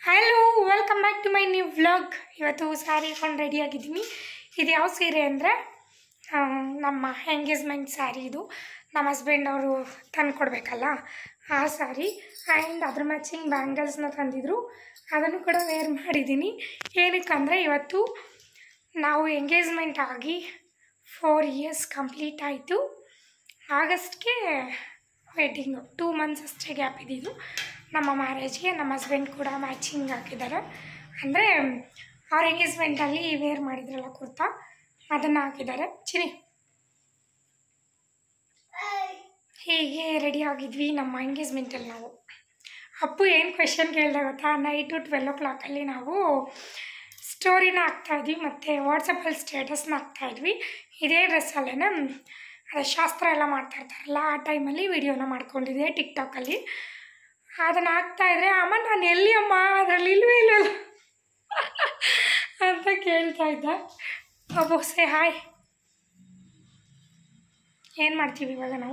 Hello welcome back to my new vlog. ಇವತ್ತು ಸ್ಯಾರಿ ಹಾಕೊಂಡು ರೆಡಿಯಾಗಿದ್ದೀನಿ. ಇದು ಯಾವ ಸೀರೆ ಅಂದರೆ ನಮ್ಮ ಎಂಗೇಜ್ಮೆಂಟ್ ಸ್ಯಾರಿ. ಇದು ನಮ್ಮ ಹಸ್ಬೆಂಡ್ ಅವರು ತಂದು ಕೊಡಬೇಕಲ್ಲ ಆ ಸ್ಯಾರಿ. ಆ್ಯಂಡ್ ಅದ್ರ ಮ್ಯಾಚಿಂಗ್ ಬ್ಯಾಂಗಲ್ಸ್ನ ತಂದಿದ್ರು, ಅದನ್ನು ಕೂಡ ವೇರ್ ಮಾಡಿದ್ದೀನಿ. ಏನಕ್ಕಂದರೆ ಇವತ್ತು ನಾವು ಎಂಗೇಜ್ಮೆಂಟ್ ಆಗಿ 4 years ಕಂಪ್ಲೀಟ್ ಆಯಿತು. ಆಗಸ್ಟ್ಗೆ ವೆಡ್ಡಿಂಗು, 2 months ಅಷ್ಟೇ ಗ್ಯಾಪ್ ಇದ್ದಿದ್ದು ನಮ್ಮ ಮ್ಯಾರೇಜ್ಗೆ. ನಮ್ಮ ಹಸ್ಬೆಂಡ್ ಕೂಡ ಮ್ಯಾಚಿಂಗ್ ಹಾಕಿದ್ದಾರೆ. ಅಂದರೆ ಅವ್ರ ಎಂಗೇಜ್ಮೆಂಟಲ್ಲಿ ವೇರ್ ಮಾಡಿದ್ರಲ್ಲ ಕುರ್ತಾ, ಅದನ್ನು ಹಾಕಿದ್ದಾರೆ. ಹೀಗೆ ರೆಡಿ ಆಗಿದ್ವಿ ನಮ್ಮ ಎಂಗೇಜ್ಮೆಂಟಲ್ಲಿ. ನಾವು ಅಪ್ಪು ಏನು ಕ್ವೆಶನ್ ಕೇಳಿದೆ ಗೊತ್ತಾ, ನೈಟು 12 o'clock ನಾವು ಸ್ಟೋರಿನ ಹಾಕ್ತಾಯಿದ್ವಿ ಮತ್ತು ವಾಟ್ಸಪ್ಪಲ್ಲಿ ಸ್ಟೇಟಸ್ನ ಹಾಕ್ತಾಯಿದ್ವಿ. ಇದೇ ಡ್ರೆಸ್ಸಲ್ಲೇ ಅದೇ ಶಾಸ್ತ್ರ ಎಲ್ಲ ಮಾಡ್ತಾಯಿರ್ತಾರಲ್ಲ, ಆ ಟೈಮಲ್ಲಿ ವಿಡಿಯೋನ ಮಾಡ್ಕೊಂಡಿದ್ದೆ ಟಿಕ್ಟಾಕಲ್ಲಿ. ಅದನ್ನು ಹಾಕ್ತಾಯಿದ್ರೆ ಅಮ್ಮ ನಾನು ಎಲ್ಲಿ ಅಮ್ಮ ಅದರಲ್ಲಿ ಇಲ್ವೇ ಇಲ್ಲಲ್ಲ ಅಂತ ಕೇಳ್ತಾ ಇದ್ದ. ಅಬ್ಬೋ ಸೇ ಹಾಯ್. ಏನು ಮಾಡ್ತೀವಿ ಇವಾಗ ನಾವು?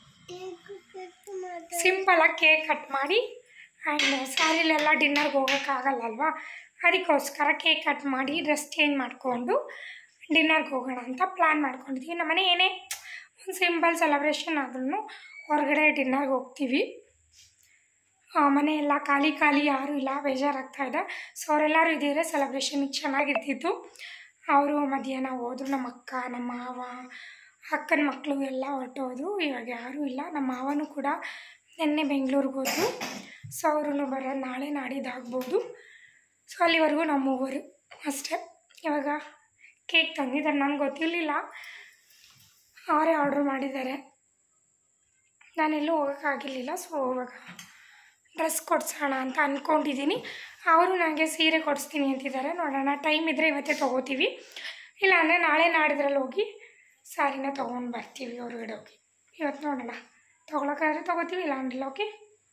ಸಿಂಪಲಾಗಿ ಕೇಕ್ ಕಟ್ ಮಾಡಿ, ಆ್ಯಂಡ್ ಸ್ಯಾರಿಲೆಲ್ಲ ಡಿನ್ನರ್ಗೆ ಹೋಗೋಕ್ಕಾಗಲ್ಲ ಅಲ್ವಾ, ಅದಕ್ಕೋಸ್ಕರ ಕೇಕ್ ಕಟ್ ಮಾಡಿ ಡ್ರೆಸ್ ಚೇಂಜ್ ಮಾಡಿಕೊಂಡು ಡಿನ್ನರ್ಗೆ ಹೋಗೋಣ ಅಂತ ಪ್ಲ್ಯಾನ್ ಮಾಡ್ಕೊಂಡಿದ್ವಿ. ನಮ್ಮನೆ ಏನೇ ಒಂದು ಸಿಂಪಲ್ ಸೆಲೆಬ್ರೇಷನ್ ಆದ್ರೂ ಹೊರಗಡೆ ಡಿನ್ನರ್ಗೆ ಹೋಗ್ತೀವಿ. ಮನೆ ಎಲ್ಲ ಖಾಲಿ ಖಾಲಿ, ಯಾರೂ ಇಲ್ಲ, ಬೇಜಾರಾಗ್ತಾಯಿದೆ. ಸೊ ಅವರೆಲ್ಲರೂ ಇದ್ದಿದ್ರೆ ಸೆಲೆಬ್ರೇಷನಿಗೆ ಚೆನ್ನಾಗಿರ್ತಿತ್ತು. ಅವರು ಮಧ್ಯಾಹ್ನ ಹೋದ್ರು, ನಮ್ಮ ಅಕ್ಕ, ನಮ್ಮ ಮಾವ, ಅಕ್ಕನ ಮಕ್ಕಳು ಎಲ್ಲ ಹೊರಟೋದ್ರು. ಇವಾಗ ಯಾರೂ ಇಲ್ಲ. ನಮ್ಮ ಮಾವನೂ ಕೂಡ ನಿನ್ನೆ ಬೆಂಗಳೂರಿಗೆ ಹೋದರು. ಸೊ ಅವ್ರೂ ಬರೋದು ನಾಳೆ ನಾಡಿದ್ದಾಗ್ಬೋದು. ಸೊ ಅಲ್ಲಿವರೆಗೂ ನಮ್ಮ ಮೂವರು ಅಷ್ಟೇ. ಇವಾಗ ಕೇಕ್ ತಂದಿದ್ದಾರೆ, ನನಗೆ ಗೊತ್ತಿರಲಿಲ್ಲ, ಅವರೇ ಆರ್ಡ್ರ್ ಮಾಡಿದ್ದಾರೆ. ನಾನೆಲ್ಲೂ ಹೋಗೋಕ್ಕಾಗಿರಲಿಲ್ಲ. ಸೊ ಇವಾಗ ಡ್ರೆಸ್ ಕೊಡ್ಸೋಣ ಅಂತ ಅಂದ್ಕೊಂಡಿದ್ದೀನಿ. ಅವರು ನನಗೆ ಸೀರೆ ಕೊಡಿಸ್ತೀನಿ ಅಂತಿದ್ದಾರೆ. ನೋಡೋಣ, ಟೈಮ್ ಇದ್ದರೆ ಇವತ್ತೇ ತೊಗೋತೀವಿ, ಇಲ್ಲಾಂದರೆ ನಾಳೆ ನಾಡಿದ್ರಲ್ಲಿ ಹೋಗಿ ಸ್ಯಾರಿನ ತೊಗೊಂಡು ಬರ್ತೀವಿ ಹೊರಗಡೆ ಹೋಗಿ. ಇವತ್ತು ನೋಡೋಣ, ತೊಗೊಳಕ್ಕಾದ್ರೆ ತೊಗೋತೀವಿ, ಇಲ್ಲ ಅಂದಿಲ್ಲ. ಓಕೆ,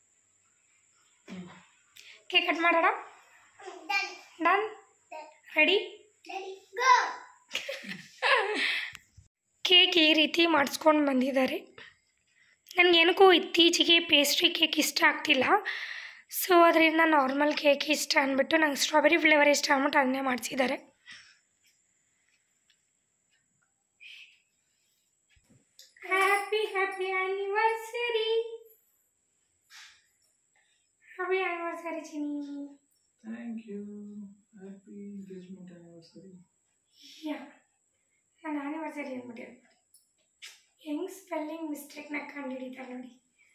ಕೇಕ್ ಕಟ್ ಮಾಡೋಣ. Done, ready. ಕೇಕ್ ಈ ರೀತಿ ಮಾಡಿಸ್ಕೊಂಡು ಬಂದಿದ್ದಾರೆ. ನನಗೇನಕ್ಕೂ ಇತ್ತೀಚೆಗೆ ಪೇಸ್ಟ್ರಿ ಕೇಕ್ ಇಷ್ಟ ಆಗ್ತಿಲ್ಲ. ಸೊ ಅದರಿಂದ ನಾರ್ಮಲ್ ಕೇಕ್ ಇಷ್ಟ ಅಂದ್ಬಿಟ್ಟು ನಂಗೆ ಸ್ಟ್ರಾಬೆರಿ ಫ್ಲೇವರ್ ಇಷ್ಟ ಅಂದ್ಬಿಟ್ಟು ಅದನ್ನೇ ಮಾಡಿಸಿದ್ದಾರೆ. Happy happy anniversary. Happy anniversary ಚಿನಿ. Thank you. Happy engagement anniversary. Yeah, ನಾನು ಆ್ಯನಿವರ್ಸರಿ ಅಂದ್ಬಿಟ್ಟೆ. ಹೆಂಗೆ ಸ್ಪೆಲ್ಲಿಂಗ್ ಮಿಸ್ಟೇಕ್ನ ಕಂಡುಹಿಡಿತಾರೆ ನೋಡಿ.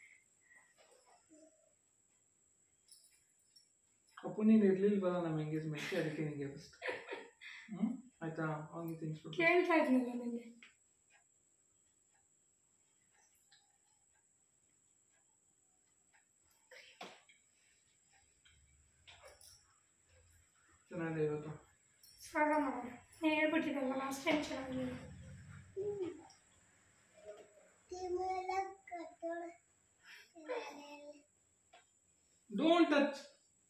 ಅಪ್ಪು ನೀನು ಇರಲಿಲ್ವಲ್ಲ ನಮ್ಮ ಎಂಗೇಜ್ಮೆಂಟ್ಗೆ, ಅದಕ್ಕೆ ನಿಮಗೆ ಫಸ್ಟ್ ಆಯಿತಾ? ಅವನಿಗೆ ತಿನ್ಸ್ಬಿಟ್ಟು ಕೇಳ್ತಾ ಇದ್ನಲ್ಲ ನನಗೆ. ಚೆನ್ನಾಗಿದೆ ಇವತ್ತು. ಸ್ವಾಗ ಮಾಡೋಣ. ನೀನು ಹೇಳ್ಬಿಟ್ಟಿದ್ದಲ್ಲ ಲಾಸ್ಟ್ ಟೈಮ್ ಚೆನ್ನಾಗಿದೆ. Don't touch.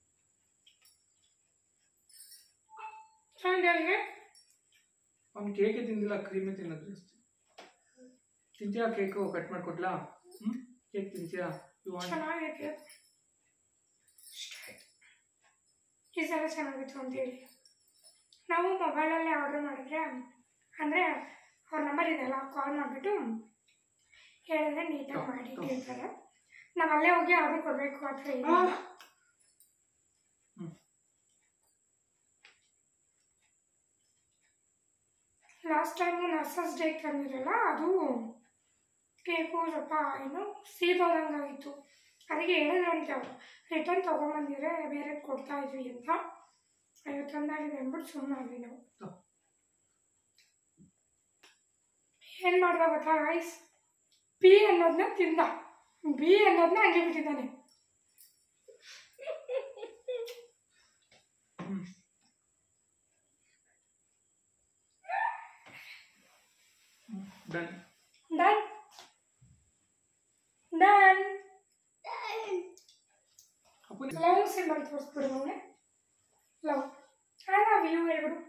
ಚೆನ್ನಾಗಿದೆ. ಅವ್ನು ಕೇಕೆ ತಿಂದಿಲ್ಲ, ಕ್ರೀಮೇ ತಿನ್ನೋದು ಜಾಸ್ತಿ. ತಿಂತೀಯಾ ಕೇಕು? ಕಟ್ ಮಾಡಿಕೊಡ್ಲಾ? ಕೇಕ್ ತಿಂತೀಯಾ? ಚೆನ್ನಾಗೈತೆ. ಈ ಸಲ ಚೆನ್ನಾಗಿತ್ತು ಅಂತೇಳಿ ನಾವು ಮೊಬೈಲಲ್ಲೇ ಆರ್ಡ್ರ್ ಮಾಡಿದ್ರೆ, ಅಂದರೆ ಅವ್ರ ನಂಬರ್ ಇದೆಯಲ್ಲ, ಕಾಲ್ ಮಾಡಿಬಿಟ್ಟು ಹೇಳಿದ್ರೆ ನೀಟಾಗಿ ಮಾಡಿ ಇಟ್ಟಿರ್ತಾರೆ. ನಾವು ಅಲ್ಲೇ ಹೋಗಿ ಆರ್ಡ್ರ್ ಕೊಡಬೇಕು ಆ ಥರ ಇಲ್ಲ. ಲಾಸ್ಟ್ ಟೈಮು ನರ್ಸಸ್ ಡೇಗೆ ತಂದಿರಲ್ಲ, ಅದು ಕೇಕು ಸ್ವಲ್ಪ ಏನು ಸೀದೋದಂಗಾಗಿತ್ತು. ಅದಕ್ಕೆ ಹೇಳಿದ್ರಂತೆ ಅವರು, ರಿಟರ್ನ್ ತೊಗೊಂಬಂದಿದ್ರೆ ಬೇರೆ ಕೊಡ್ತಾಯಿದ್ವಿ ಅಂತ. ತಂದಾಗಿದೆ ಅಂದ್ಬಿಟ್ಟು ಸುಮ್ಮನಾದ್ವಿ ನಾವು. ಏನು ಮಾಡ್ದ ಗೊತ್ತಾ ಗೈಸ್, ಪಿ ಅನ್ನೋದನ್ನ ತಿಂದ, ಬಿ ಅನ್ನೋದನ್ನ ಹಂಗೆ ಬಿಟ್ಟಿದ್ದಾನೆ. Done done done. Love symbol ತೋರಿಸ್ಬಿಡು ಅವನೇ. ಲವ್, ಐ ಲವ್ ಯು ಹೇಳ್ಬಿಡು.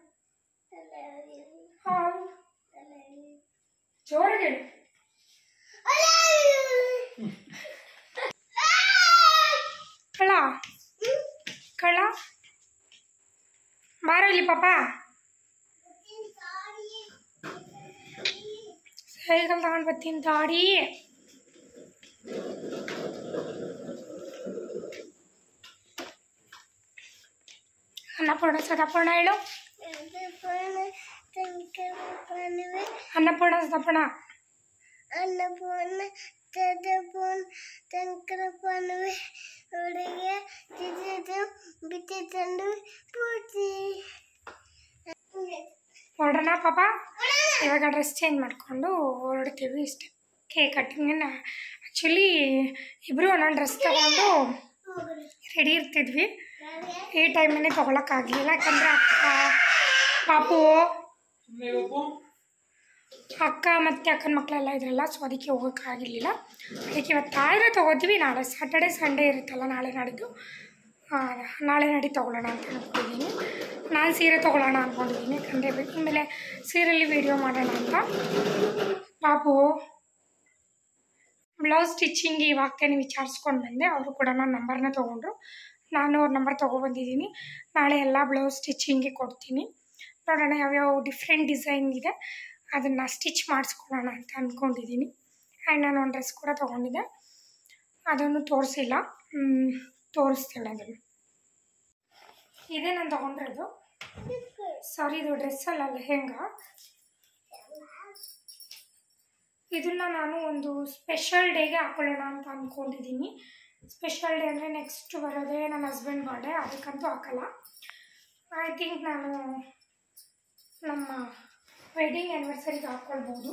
ಹಾಂ, ಜೋರಾಗಿ ಹೇಳು. ಕಳ ಕಳ ಇಲ್ಲಿ ಪಾಪ ಸೈಕಲ್ ತಗೊಂಡು ಬರ್ತೀನಿ ದಾಡಿ. ಅನ್ನಪೂರ್ಣ ಸದಪೂರ್ಣ ಹೇಳು. ಅನ್ನಪೂರ್ಣ ಸದಪೂರ್ಣ. ಅನ್ನಪೂರ್ಣ ಸದಪೂರ್ಣ ಶಂಕರಪಣವೆ ಹುಡುಗಿಯ ಬಿತ್ತಿ ತಂದು ಪೂಜೆ. ಹೊರಡೋಣ ಪಾಪ. ಇವಾಗ ಡ್ರೆಸ್ ಚೇಂಜ್ ಮಾಡಿಕೊಂಡು ಹೊರಡ್ತೀವಿ ಇಷ್ಟೆ. ಕೇಕ್ ಕಟ್ಟಿಂಗನ್ನು ಆ್ಯಕ್ಚುಲಿ ಇಬ್ಬರು ಒಂದೊಂದು ಡ್ರೆಸ್ ತಗೊಂಡು ರೆಡಿ ಇರ್ತಿದ್ವಿ. ಈ ಟೈಮನ್ನೇ ತೊಗೊಳಕ್ಕಾಗಲಿಲ್ಲ, ಯಾಕಂದರೆ ಅಕ್ಕ ಮತ್ತು ಅಕ್ಕನ ಮಕ್ಕಳೆಲ್ಲ ಇದ್ರಲ್ಲ, ಸೊ ಅದಕ್ಕೆ ಹೋಗೋಕ್ಕಾಗಿರಲಿಲ್ಲ. ಅದಕ್ಕೆ ಇವತ್ತು ಆದರೆ ತೊಗೋತೀವಿ. ನಾಳೆ ಸ್ಯಾಟರ್ಡೆ ಸಂಡೇ ಇರುತ್ತಲ್ಲ, ನಾಳೆ ನಾಡಿದ್ದು ತೊಗೊಳ್ಳೋಣ ಅಂತ ಅಂದ್ಕೊಂಡಿದ್ದೀನಿ. ನಾನು ಸೀರೆ ತೊಗೊಳ್ಳೋಣ ಅಂದ್ಕೊಂಡಿದ್ದೀನಿ, ಯಾಕಂದರೆ ಆಮೇಲೆ ಸೀರೆಯಲ್ಲಿ ವೀಡಿಯೋ ಮಾಡೋಣ ಅಂತ. ಪಾಪು ಬ್ಲೌಸ್ ಸ್ಟಿಚ್ಚಿಂಗ್ ಇವಾಗ್ತೇನೆ ವಿಚಾರಿಸ್ಕೊಂಡು ಬಂದೆ. ಅವರು ಕೂಡ ನನ್ನ ನಂಬರ್ನ ತೊಗೊಂಡ್ರು, ನಾನು ಅವ್ರ ನಂಬರ್ ತೊಗೊಬಂದಿದ್ದೀನಿ. ನಾಳೆ ಎಲ್ಲ ಬ್ಲೌಸ್ ಸ್ಟಿಚ್ಚಿಂಗಿಗೆ ಕೊಡ್ತೀನಿ. ನೋಡೋಣ ಯಾವ್ಯಾವ ಡಿಫ್ರೆಂಟ್ ಡಿಸೈನ್ ಇದೆ ಅದನ್ನು ಸ್ಟಿಚ್ ಮಾಡಿಸ್ಕೊಳ್ಳೋಣ ಅಂತ ಅಂದ್ಕೊಂಡಿದ್ದೀನಿ. ಆ್ಯಂಡ್ ನಾನು ಒಂದು ಡ್ರೆಸ್ ಕೂಡ ತೊಗೊಂಡಿದ್ದೆ, ಅದನ್ನು ತೋರಿಸಿಲ್ಲ, ತೋರಿಸ್ತೀನಿ ಅದನ್ನು. ಇದೇ ನಾನು ತೊಗೊಂಡಿರೋದು. ಸಾರಿ, ಇದು ಡ್ರೆಸ್ಸಲ್ಲ, ಲೆಹೆಂಗಾ. ಇದನ್ನು ನಾನು ಒಂದು ಸ್ಪೆಷಲ್ ಡೇಗೆ ಹಾಕೊಳ್ಳೋಣ ಅಂತ ಅಂದ್ಕೊಂಡಿದ್ದೀನಿ. ಸ್ಪೆಷಲ್ ಡೇ ಅಂದರೆ ನೆಕ್ಸ್ಟ್ ಬರೋದೇ ನನ್ನ ಹಸ್ಬೆಂಡ್ ಬರ್ಡೇ, ಅದಕ್ಕಂತೂ ಹಾಕಲ್ಲ. ಐ ಥಿಂಕ್ ನಾನು ನಮ್ಮ ವೆಡ್ಡಿಂಗ್ ಆ್ಯನಿವರ್ಸರಿಗೆ ಹಾಕ್ಕೊಳ್ಬೋದು.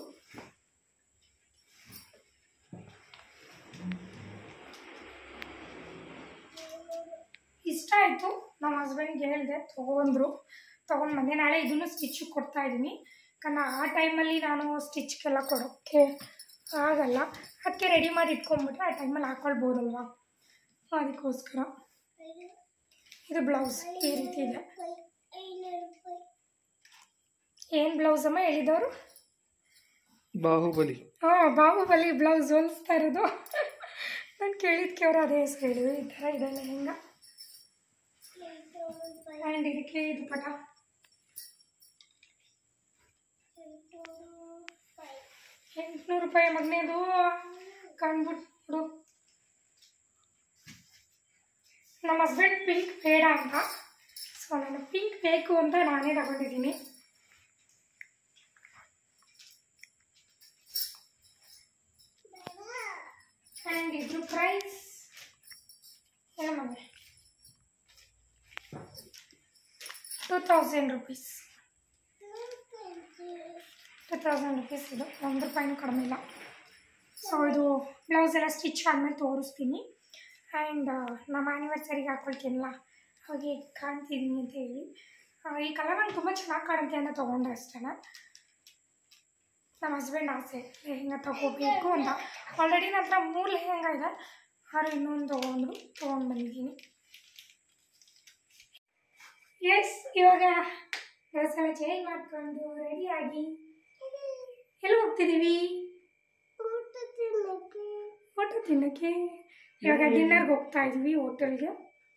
ಇಷ್ಟ ಆಯಿತು, ನಮ್ಮ ಹಸ್ಬೆಂಡ್ಗೆ ಹೇಳಿದೆ, ತೊಗೊಂಡ್ರು, ತೊಗೊಂಡು ಬಂದೆ. ನಾಳೆ ಇದನ್ನು ಸ್ಟಿಚ್ಚಿಗೆ ಕೊಡ್ತಾಯಿದ್ದೀನಿ, ಯಾಕಂದರೆ ಆ ಟೈಮಲ್ಲಿ ನಾನು ಸ್ಟಿಚ್ಗೆಲ್ಲ ಕೊಡೋಕ್ಕೆ ಆಗಲ್ಲ. ಅದಕ್ಕೆ ರೆಡಿ ಮಾಡಿ ಇಟ್ಕೊಂಡ್ಬಿಟ್ರೆ ಆ ಟೈಮಲ್ಲಿ ಹಾಕ್ಕೊಳ್ಬೋದಲ್ವ, ಅದಕ್ಕೋಸ್ಕರ. ಇದು ಬ್ಲೌಸ್ ಈ ರೀತಿ ಇದೆ. ಏನು ಬ್ಲೌಸ್ ಅಮ್ಮ ಹೇಳಿದವರು? ಬಾಹುಬಲಿ. ಬಾಹುಬಲಿ ಬ್ಲೌಸ್ ಹೊಲಿಸ್ತಾ ಇರೋದು. ನಾನು ಕೇಳಿದ್ಕೆ ಅವರು ಅದೇ ಹೆಸರು ಹೇಳಿದ್ರು. ಈ ಥರ ಇದೆ ಲೆಹೆಂಗಾ. ಆ್ಯಂಡ್ ಇದಕ್ಕೆ ಇದು ಪಟ 800 ರೂಪಾಯಿ ಮಗನೇದು. ಕಂಡ್ಬಿಟ್ಟು ನಮ್ಮ ಹಸ್ಬೆಂಡ್ ಪಿಂಕ್ ಬೇಡ ಅಂತ, ಸೊ ನಾನು ಪಿಂಕ್ ಬೇಕು ಅಂತ ನಾನೇ ತಗೊಂಡಿದ್ದೀನಿ. ಆ್ಯಂಡ್ ಇದ್ರ ಪ್ರೈಸ್ ಏನು ಮನೆ 2000 ರೂಪೀಸ್. 2000 ರೂಪೀಸ್ ಇದು, 1 ರೂಪಾಯಿನೂ ಕಡಿಮೆ ಇಲ್ಲ. ಸೊ ಇದು ಬ್ಲೌಸ್ ಎಲ್ಲ ಸ್ಟಿಚ್ ಆದಮೇಲೆ ತೋರಿಸ್ತೀನಿ. ಆ್ಯಂಡ್ ನಮ್ಮ ಆ್ಯನಿವರ್ಸರಿಗೆ ಹಾಕ್ಕೊಳ್ತೀನಲ್ಲ, ಹಾಗೆ ಕಾಣ್ತಿದ್ದೀನಿ ಅಂತ ಹೇಳಿ. ಈ ಕಲರ್ ನಂಗೆ ತುಂಬ ಚೆನ್ನಾಗಿ ಕಾಣುತ್ತೆ ಅಂತ ತೊಗೊಂಡ್ರೆ ಅಷ್ಟೇ. ನಮ್ಮ ಹಸ್ಬೆಂಡ್ ಆಸೆ ಲೆಹೆಂಗಾ ತೊಗೋಬೇಕು ಅಂತ. ಆಲ್ರೆಡಿ ನನ್ನ ಹತ್ರ 3 ಲೆಹೆಂಗಾ ಇದೆ, ಆದ್ರೆ ಇನ್ನೊಂದು ತೊಗೊಂಡು ಬಂದಿದ್ದೀನಿ. ಎಸ್, ಇವಾಗ ಡ್ರೆಸ್ ಎಲ್ಲ ಚೇಂಜ್ ಮಾಡಿಕೊಂಡು ರೆಡಿಯಾಗಿ ಎಲ್ಲಿ ಹೋಗ್ತಿದ್ದೀವಿ? ಊಟ ತಿನ್ನೋಕ್ಕೆ. ಇವಾಗ ಡಿನ್ನರ್ಗೆ ಹೋಗ್ತಾ ಇದ್ದೀವಿ ಹೋಟೆಲ್ಗೆ.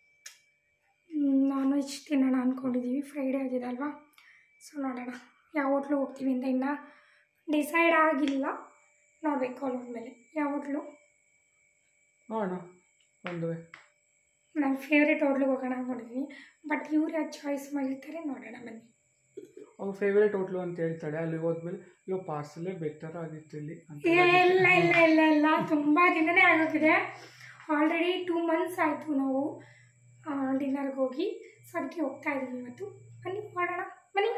ನಾನ್ ವೆಜ್ ತಿನ್ನೋಣ ಅಂದ್ಕೊಂಡಿದ್ದೀವಿ, ಫ್ರೈಡೇ ಆಗಿದೆ ಅಲ್ವಾ. ಸೊ ನೋಡೋಣ ಯಾವ ಹೋಟ್ಲಿಗೆ ಹೋಗ್ತೀವಿ ಅಂತ ಇನ್ನೂ ಡಿಸೈಡ್ ಆಗಿಲ್ಲ, ನೋಡಬೇಕು ಅಲ್ಲೋದ್ಮೇಲೆ ಯಾವ ಹೋಟ್ಲು. ನನ್ನ ಫೇವ್ರೇಟ್ ಹೋಟ್ಲಿಗೆ ಹೋಗೋಣ ಅಂದ್ಕೊಂಡಿದ್ದೀನಿ, ಬಟ್ ಇವ್ರು ಯಾರು ಚಾಯ್ಸ್ ಮಾಡಿರ್ತಾರೆ ನೋಡೋಣ ಬನ್ನಿ. ಅವ್ರು ಫೇವ್ರೇಟ್ ಹೋಟ್ಲು ಅಂತ ಹೇಳ್ತಾಳೆ, ಅಲ್ಲಿ ಹೋದ್ಮೇಲೆ ಇವಾಗ ಪಾರ್ಸಲೇ ಬೆಟರ್ ಆಗಿತ್ತು ಇಲ್ಲಿ. ಇಲ್ಲ ಇಲ್ಲ ಇಲ್ಲ ಇಲ್ಲ ತುಂಬ ದಿನನೇ ಆಗೋಗಿದೆ. ಆಲ್ರೆಡಿ 2 months ಆಯಿತು ನಾವು ಡಿನ್ನರ್ಗೆ ಹೋಗಿ. ಸೊ ಅದಕ್ಕೆ ಹೋಗ್ತಾ ಇದ್ದೀವಿ ಇವತ್ತು. ಬನ್ನಿ ಮಾಡೋಣ ಬನ್ನಿ.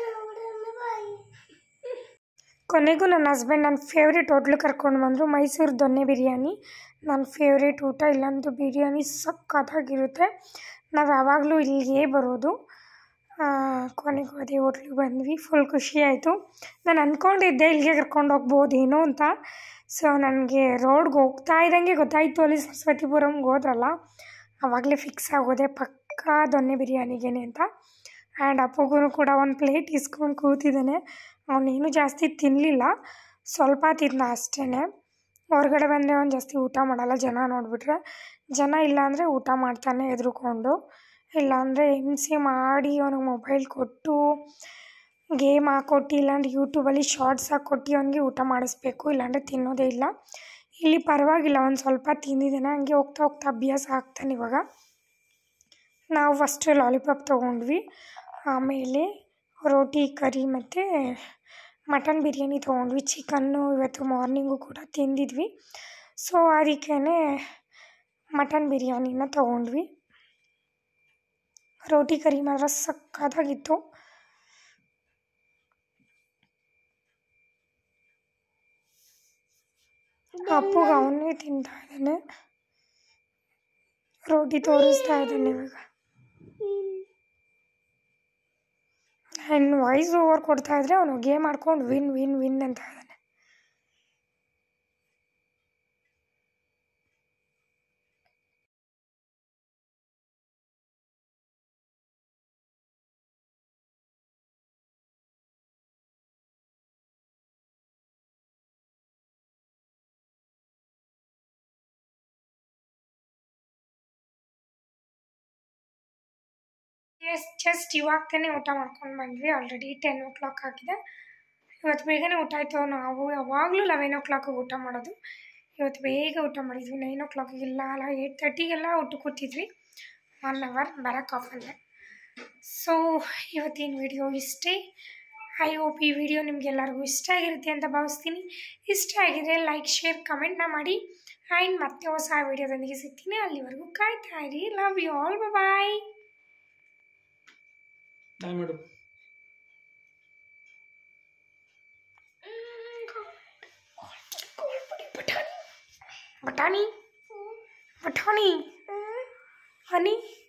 ಕೊನೆಗೂ ನನ್ನ ಹಸ್ಬೆಂಡ್ ನನ್ನ ಫೇವ್ರೇಟ್ ಹೋಟ್ಲಿಗೆ ಕರ್ಕೊಂಡು ಬಂದರು. ಮೈಸೂರು ದೊನ್ನೆ ಬಿರಿಯಾನಿ ನನ್ನ ಫೇವ್ರೇಟ್ ಊಟ. ಇಲ್ಲಂತೂ ಬಿರಿಯಾನಿ ಸಕ್ಕತ್ತಾಗಿರುತ್ತೆ. ನಾವು ಯಾವಾಗಲೂ ಇಲ್ಲಿಗೆ ಬರೋದು. ಕೊನೆಗೂ ಅದೇ ಹೋಟ್ಲಿಗೆ ಬಂದ್ವಿ. ಫುಲ್ ಖುಷಿ ಆಯಿತು. ನಾನು ಅಂದ್ಕೊಂಡಿದ್ದೆ ಇಲ್ಲಿಗೆ ಕರ್ಕೊಂಡು ಹೋಗ್ಬೋದೇನೋ ಅಂತ. ಸೊ ನನಗೆ ರೋಡ್ಗೆ ಹೋಗ್ತಾ ಇದ್ದಂಗೆ ಗೊತ್ತಾಯಿತು ಅಲ್ಲಿ ಸರಸ್ವತಿಪುರಂಗೆ ಹೋದ್ರಲ್ಲ, ಆವಾಗಲೇ ಫಿಕ್ಸ್ ಆಗೋದೆ ಪಕ್ಕಾ ದೊನ್ನೆ ಬಿರಿಯಾನಿಗೇನೆ ಅಂತ. ಆ್ಯಂಡ್ ಅಪ್ಪಗೂ ಕೂಡ ಒಂದು ಪ್ಲೇಟ್ ಇಸ್ಕೊಂಡು ಕೂತಿದ್ದಾನೆ. ಅವನೇನು ಜಾಸ್ತಿ ತಿನ್ನಲಿಲ್ಲ, ಸ್ವಲ್ಪ ತಿಂದ ಅಷ್ಟೇ. ಹೊರಗಡೆ ಬಂದರೆ ಅವನು ಜಾಸ್ತಿ ಊಟ ಮಾಡಲ್ಲ, ಜನ ನೋಡಿಬಿಟ್ರೆ. ಜನ ಇಲ್ಲ ಅಂದರೆ ಊಟ ಮಾಡ್ತಾನೆ ಎದುರುಕೊಂಡು. ಇಲ್ಲಾಂದರೆ ಹಿಂಸೆ ಮಾಡಿ ಅವನಿಗೆ ಮೊಬೈಲ್ ಕೊಟ್ಟು ಗೇಮ್ ಹಾಕ್ಕೊಟ್ಟು ಇಲ್ಲಾಂದ್ರೆ ಯೂಟ್ಯೂಬಲ್ಲಿ ಶಾರ್ಟ್ಸ್ ಹಾಕ್ಕೊಟ್ಟು ಅವನಿಗೆ ಊಟ ಮಾಡಿಸ್ಬೇಕು, ಇಲ್ಲಾಂದರೆ ತಿನ್ನೋದೇ ಇಲ್ಲ. ಇಲ್ಲಿ ಪರವಾಗಿಲ್ಲ, ಒಂದು ಸ್ವಲ್ಪ ತಿಂದಿದ್ದಾನೆ, ಹಂಗೆ ಹೋಗ್ತಾ ಹೋಗ್ತಾ ಅಭ್ಯಾಸ ಆಗ್ತಾನೆ ಇವಾಗ. ನಾವು ಫಸ್ಟು ಲಾಲಿಪಾಪ್ ತೊಗೊಂಡ್ವಿ, ಆಮೇಲೆ ರೋಟಿ ಕರಿ ಮತ್ತು ಮಟನ್ ಬಿರಿಯಾನಿ ತೊಗೊಂಡ್ವಿ. ಚಿಕನ್ನು ಇವತ್ತು ಮಾರ್ನಿಂಗು ಕೂಡ ತಿಂದಿದ್ವಿ, ಸೊ ಅದಕ್ಕೇ ಮಟನ್ ಬಿರಿಯಾನಿನ ತೊಗೊಂಡ್ವಿ. ರೋಟಿ ಕರಿ ಮಾತ್ರ ಸಕ್ಕತ್ತಾಗಿತ್ತು. ಅಪ್ಪುಗೆ ಅವನೇ ತಿಂತಾ ಇದ್ದಾನೆ, ರೋಟಿ ತೋರಿಸ್ತಾ ಇದ್ದಾನೆ ಇವಾಗ. ಆ್ಯಂಡ್ ವಾಯ್ಸ್ ಓವರ್ ಕೊಡ್ತಾ ಇದ್ರೆ ಅವನು ಗೇಮ್ ಮಾಡ್ಕೊಂಡು ವಿನ್ ವಿನ್ ವಿನ್ ಅಂತ ಇದ್ದಾನೆ. ಜಸ್ಟ್ ಇವಾಗ ತಾನೇ ಊಟ ಮಾಡ್ಕೊಂಡು ಬಂದ್ವಿ, ಆಲ್ರೆಡಿ 10 o'clock ಆಗಿದೆ. ಇವತ್ತು ಬೇಗನೆ ಊಟ ಆಯಿತು. ನಾವು ಯಾವಾಗಲೂ 11 o'clock ಊಟ ಮಾಡೋದು, ಇವತ್ತು ಬೇಗ ಊಟ ಮಾಡಿದ್ವಿ. 9 o'clock ಇಲ್ಲ 8:30 ಊಟ ಕೂತಿದ್ವಿ, 1 hour ಬರೋಕ್ಕೆ ಆಫಲ್ಲೇ. ಸೊ ಇವತ್ತಿನ ವಿಡಿಯೋ ಇಷ್ಟೇ. ಐ ಹೋಪ್ ಈ ವಿಡಿಯೋ ನಿಮಗೆಲ್ಲರಿಗೂ ಇಷ್ಟ ಆಗಿರುತ್ತೆ ಅಂತ ಭಾವಿಸ್ತೀನಿ. ಇಷ್ಟ ಆಗಿದ್ರೆ ಲೈಕ್, ಶೇರ್, ಕಮೆಂಟ್ನ ಮಾಡಿ. ಆ್ಯಂಡ್ ಮತ್ತೆ ಹೊಸ ವಿಡಿಯೋದೊಂದಿಗೆ ಸಿಗ್ತೀನಿ. ಅಲ್ಲಿವರೆಗೂ ಕಾಯ್ತಾ ಇರಿ. Love you all, bye. ಮಾಡು ಬಟಾಣಿ ಬಟಾಣಿ ಹನಿ